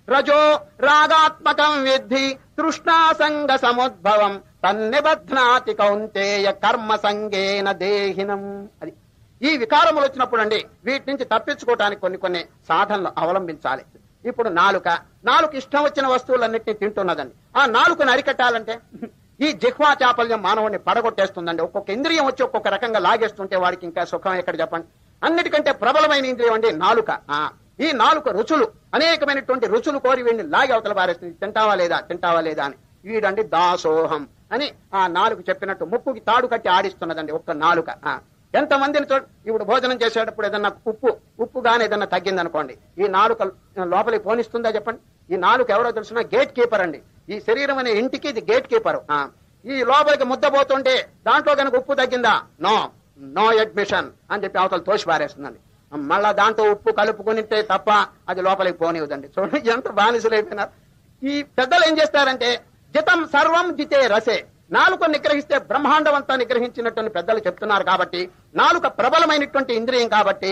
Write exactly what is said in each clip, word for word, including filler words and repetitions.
రజో రాగాత్మకం విద్ధి తృష్ణాసంగ సముద్భవం తన్నిబధ్నాతి కౌంతేయ కర్మ సంగేన దేహినం. అది ఈ వికారములు వచ్చినప్పుడు అండి వీటి నుంచి తప్పించుకోవటానికి కొన్ని కొన్ని సాధనలు అవలంబించాలి. ఇప్పుడు నాలుక నాలుక ఇష్టం వచ్చిన వస్తువులన్నింటినీ తింటున్నదండి. ఆ నాలుకను అరికట్టాలంటే ఈ జిహ్వా చాపల్యం మానవుడిని పడగొట్టేస్తుందండి. ఒక్కొక్క ఇంద్రియం వచ్చి ఒక్కొక్క రకంగా లాగేస్తుంటే వాడికి ఇంకా సుఖం ఎక్కడ చెప్పండి. అన్నిటికంటే ప్రబలమైన ఇంద్రియం అండి నాలుక. ఆ ఈ నాలుక రుచులు అనేకమైనటువంటి రుచులు కోరి వీడిని లాగి అవతల పారేస్తుంది. తింటావా లేదా తింటావా లేదా అని. వీడండి దాసోహం అని ఆ నాలుక చెప్పినట్టు ముక్కుకి తాడు కట్టి ఆడిస్తున్నదండి ఒక్క నాలుక. ఎంతమందిని చూ ఇప్పుడు భోజనం చేసేటప్పుడు ఏదన్నా ఉప్పు ఉప్పు గానీ ఏదన్నా తగ్గిందనుకోండి ఈ నాలుక లోపలికి పోనిస్తుందా చెప్పండి. ఈ నాలుక ఎవరో తెలుసున్నా గేట్ కీపర్ అండి. ఈ శరీరం అనే ఇంటికి ఇది గేట్ కీపర్. ఈ లోపలికి ముద్దబోతుంటే దాంట్లో కనుక ఉప్పు తగ్గిందా నో నో అడ్మిషన్ అని చెప్పి అవతల తోసి పారేస్తుందండి. మళ్ళా దాంట్లో ఉప్పు కలుపుకునితే తప్ప అది లోపలికి పోనివ్వదండి. చూడండి ఎంత బానిసలైపోయినారు. ఈ పెద్దలు ఏం చేస్తారంటే జితం సర్వం జితే రసే, నాలుక నిగ్రహిస్తే బ్రహ్మాండం అంతా నిగ్రహించినట్టు పెద్దలు చెప్తున్నారు. కాబట్టి నాలుక ప్రబలమైనటువంటి ఇంద్రియం కాబట్టి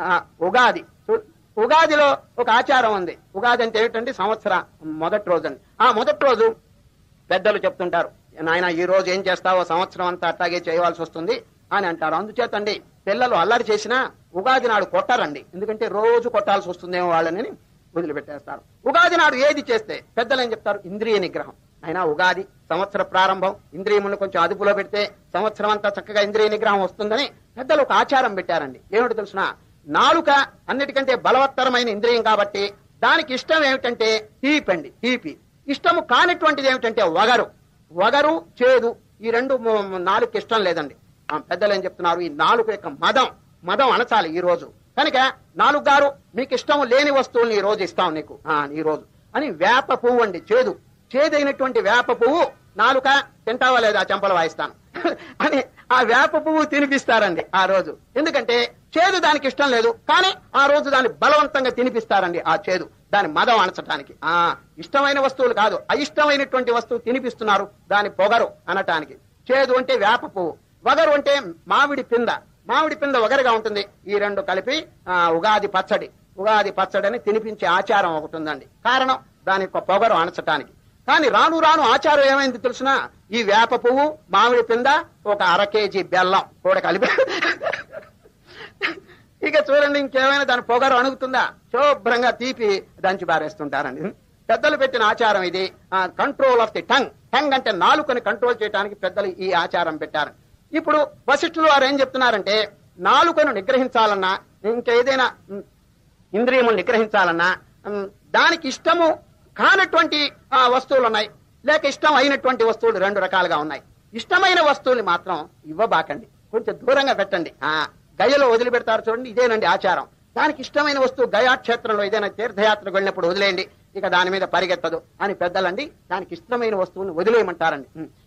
ఉగాది ఉగాదిలో ఒక ఆచారం ఉంది. ఉగాది అంటే ఏమిటండి సంవత్సర మొదటి రోజు అండి. ఆ మొదటి రోజు పెద్దలు చెప్తుంటారు నాయన ఈ రోజు ఏం చేస్తావో సంవత్సరం అంతా అట్లాగే చేయవలసి వస్తుంది అని అంటారు. అందుచేతండి పిల్లలు అల్లరి చేసినా ఉగాది నాడు కొట్టారండి. ఎందుకంటే రోజు కొట్టాల్సి వస్తుందేమో వాళ్ళని వదిలిపెట్టేస్తారు. ఉగాది నాడు ఏది చేస్తే పెద్దలు ఏం చెప్తారు ఇంద్రియ నిగ్రహం. అయినా ఉగాది సంవత్సర ప్రారంభం ఇంద్రియములను కొంచెం అదుపులో పెడితే సంవత్సరం అంతా చక్కగా ఇంద్రియ నిగ్రహం వస్తుందని పెద్దలు ఒక ఆచారం పెట్టారండి. ఏమిటి తెలుసిన నాలుక అన్నిటికంటే బలవత్తరమైన ఇంద్రియం కాబట్టి దానికి ఇష్టం ఏమిటంటే తీపండి. తీపి ఇష్టము కానిటువంటిది ఏమిటంటే వగరు. వగరు చేదు ఈ రెండు నాలుగు ఇష్టం లేదండి. పెద్దలు ఏం చెప్తున్నారు ఈ నాలుగు యొక్క మదం మదం అనచాలి ఈ రోజు. కనుక నాలుగు గారు మీకు ఇష్టం లేని వస్తువుల్ని ఈ రోజు ఇస్తాం నీకు ఈ రోజు అని వేప పువ్వు అండి చేదు చేదైనటువంటి వేప పువ్వు నాలుక తింటావా లేదా చెంపలు వాయిస్తాను అని ఆ వేప పువ్వు తినిపిస్తారండి ఆ రోజు. ఎందుకంటే చేదు దానికి ఇష్టం లేదు కానీ ఆ రోజు దాన్ని బలవంతంగా తినిపిస్తారండి. ఆ చేదు దాని మదం అనచటానికి. ఆ ఇష్టమైన వస్తువులు కాదు అయిష్టమైనటువంటి వస్తువు తినిపిస్తున్నారు దాని పొగరు అనటానికి. చేదు అంటే వేప పువ్వు, వగరు అంటే మామిడి పింద. మామిడి పింద వగరుగా ఉంటుంది. ఈ రెండు కలిపి ఆ ఉగాది పచ్చడి ఉగాది పచ్చడి అని తినిపించే ఆచారం ఒకటి ఉందండి. కారణం దాని యొక్క పొగరు అనచటానికి. కానీ రాను రాను ఆచారం ఏమైంది తెలుసునా ఈ వేప పువ్వు మామిడి పింద ఒక అర కేజీ బెల్లం కూడా కలిపి ఇక చూడండి ఇంకేమైనా దాని పొగరు అణుగుతుందా శుభ్రంగా తీపి దంచి పారేస్తుంటారండి. పెద్దలు పెట్టిన ఆచారం ఇది. Control of the tongue. Tongue అంటే నాలుకని కంట్రోల్ చేయడానికి పెద్దలు ఈ ఆచారం పెట్టారు. ఇప్పుడు వశిష్ఠులు వారు ఏం చెప్తున్నారంటే నాలుకను నిగ్రహించాలన్నా ఇంకేదైనా ఇంద్రియములు నిగ్రహించాలన్నా దానికి ఇష్టము కానటువంటి వస్తువులు ఉన్నాయి, లేక ఇష్టం అయినటువంటి వస్తువులు రెండు రకాలుగా ఉన్నాయి. ఇష్టమైన వస్తువుని మాత్రం ఇవ్వబాకండి, కొంచెం దూరంగా పెట్టండి. ఆ గయలో వదిలిపెడతారు చూడండి, ఇదేనండి ఆచారం. దానికి ఇష్టమైన వస్తువు గయాక్షేత్రంలో ఏదైనా తీర్థయాత్రకు వెళ్ళినప్పుడు వదిలేయండి, ఇక దాని మీద పరిగెత్తదు అని పెద్దలండి దానికి ఇష్టమైన వస్తువుని వదిలేయమంటారండి.